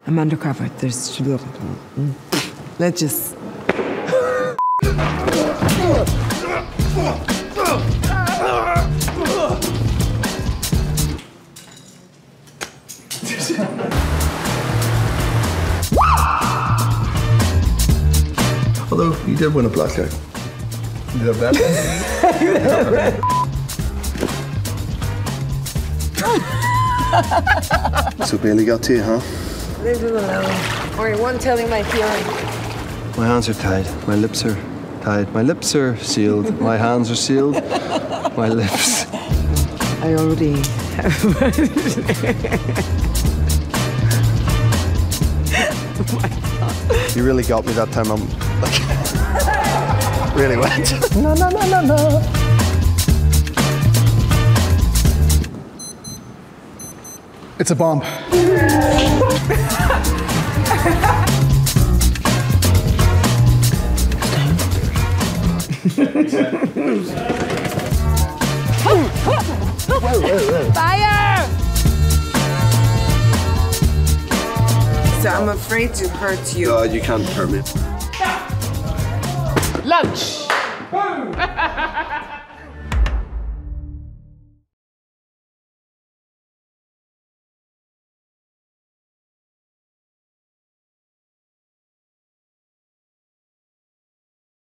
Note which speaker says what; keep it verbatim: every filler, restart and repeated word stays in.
Speaker 1: I'm undercover. There's... Let's just...
Speaker 2: Although, you did win a blackjack. You did a bet? So Bailey got to you, huh?
Speaker 1: Leave him alone. Or you won't tell me my feelings.
Speaker 2: My hands are tied. My lips are tied. My lips are sealed. My hands are sealed. My lips.
Speaker 1: I already have. Oh my God.
Speaker 2: You really got me that time. I'm like, really wet. No, no, no, no, no.
Speaker 3: It's a bomb.
Speaker 1: Fire! So I'm afraid to hurt you.
Speaker 2: God, you can't hurt me.
Speaker 4: Lunch!